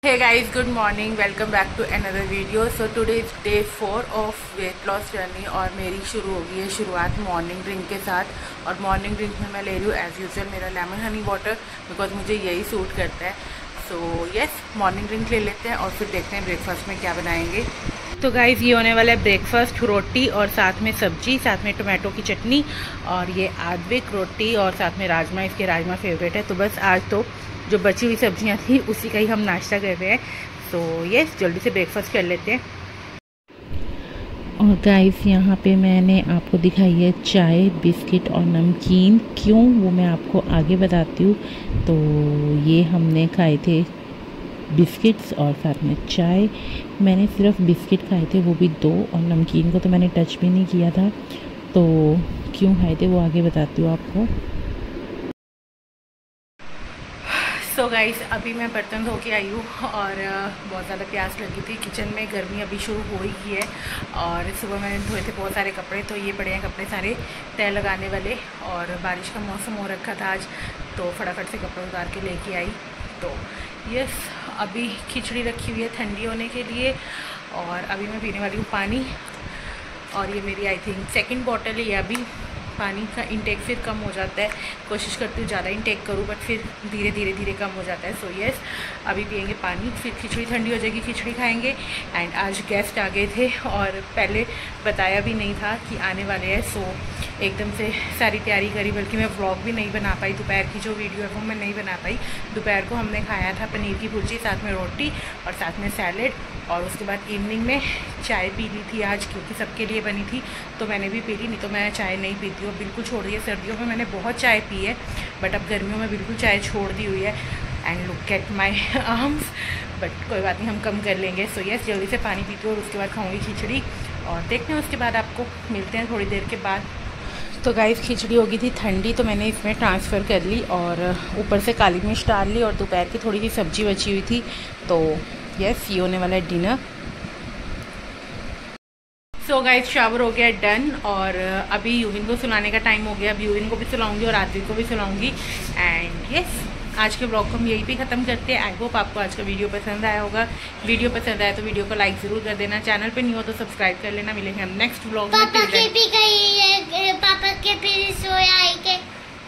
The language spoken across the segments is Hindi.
Hey guys, good morning. Welcome back to another video. So today is day 4 of weight loss journey और मेरी शुरू हो गई है शुरुआत मॉर्निंग ड्रिंक के साथ। और मॉर्निंग ड्रिंक में मैं ले रही हूँ एज़ यूजुअल मेरा लेमन हनी वाटर, बिकॉज मुझे यही सूट करता है। सो यस, मॉर्निंग ड्रिंक ले लेते हैं और फिर देखते हैं ब्रेकफास्ट में क्या बनाएंगे। तो गाइज़ ये होने वाला है ब्रेकफास्ट, रोटी और साथ में सब्जी, साथ में टोमेटो की चटनी और ये आद्विक रोटी और साथ में राजमा। इसके राजमा फेवरेट है, तो बस आज तो जो बची हुई सब्जियां थी उसी का ही हम नाश्ता कर रहे हैं। सो यस, जल्दी से ब्रेकफास्ट कर लेते हैं। और गाइस यहाँ पे मैंने आपको दिखाई है चाय, बिस्किट और नमकीन। क्यों, वो मैं आपको आगे बताती हूँ। तो ये हमने खाए थे बिस्किट्स और साथ में चाय। मैंने सिर्फ बिस्किट खाए थे, वो भी 2, और नमकीन को तो मैंने टच भी नहीं किया था। तो क्यों खाए थे वो आगे बताती हूँ आपको। सो गाइस, अभी मैं बर्तन धो के आई हूँ और बहुत ज़्यादा प्यास लगी थी। किचन में गर्मी अभी शुरू हो ही की है और सुबह मैंने धोए थे बहुत सारे कपड़े, तो ये पड़े हैं कपड़े सारे तय लगाने वाले। और बारिश का मौसम हो रखा था आज, तो फटाफट से कपड़े उतार के लेके आई। तो यस, अभी खिचड़ी रखी हुई है ठंडी होने के लिए और अभी मैं पीने वाली हूँ पानी। और ये मेरी आई थिंक सेकेंड बॉटल है। ये अभी पानी का इंटेक फिर कम हो जाता है, कोशिश करती हूँ ज़्यादा इंटेक करूँ, बट फिर धीरे कम हो जाता है। सो यस, अभी पियेंगे पानी, फिर खिचड़ी ठंडी हो जाएगी, खिचड़ी खाएंगे। एंड आज गेस्ट आ गए थे और पहले बताया भी नहीं था कि आने वाले हैं। सो एकदम से सारी तैयारी करी, बल्कि मैं व्लॉग भी नहीं बना पाई। दोपहर की जो वीडियो है वो मैं नहीं बना पाई। दोपहर को हमने खाया था पनीर की भुर्जी, साथ में रोटी और साथ में सैलेड। और उसके बाद इवनिंग में चाय पी ली थी आज, क्योंकि सबके लिए बनी थी तो मैंने भी पी ली। नहीं तो मैं चाय नहीं पीती हूँ, बिल्कुल छोड़ दी है। सर्दियों में मैंने बहुत चाय पी है, बट अब गर्मियों में बिल्कुल चाय छोड़ दी हुई है। And look at my arms, but कोई बात नहीं, हम कम कर लेंगे। सो यस, जल्दी से पानी पीती हूँ और उसके बाद खाऊँगी खिचड़ी और देखते हैं उसके बाद आपको मिलते हैं थोड़ी देर के बाद। तो गाइस, खिचड़ी हो गई थी ठंडी, तो मैंने इसमें ट्रांसफ़र कर ली और ऊपर से काली मिर्च डाल ली और दोपहर की थोड़ी सी सब्जी बची हुई थी। तो यस, ये होने वाला है डिनर। सो गाइस, शावर हो गया डन और अभी यूविन को सुलाने का टाइम हो गया। अभी यूविन को भी सुलाऊंगी और आद्विक को भी सुलाऊंगी। एंड यस, आज के ब्लॉग को हम यहीं पे ख़त्म करते हैं। आई होप आपको आज का वीडियो पसंद आया होगा। वीडियो पसंद आया तो वीडियो को लाइक ज़रूर कर देना, चैनल पे नहीं हो तो सब्सक्राइब कर लेना। मिलेंगे हम नेक्स्ट ब्लॉग में। पापा के भी सोया।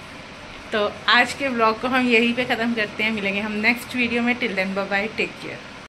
तो आज के ब्लॉग को हम यहीं पे ख़त्म करते हैं। मिलेंगे हम नेक्स्ट वीडियो में। Till then bye bye, take care.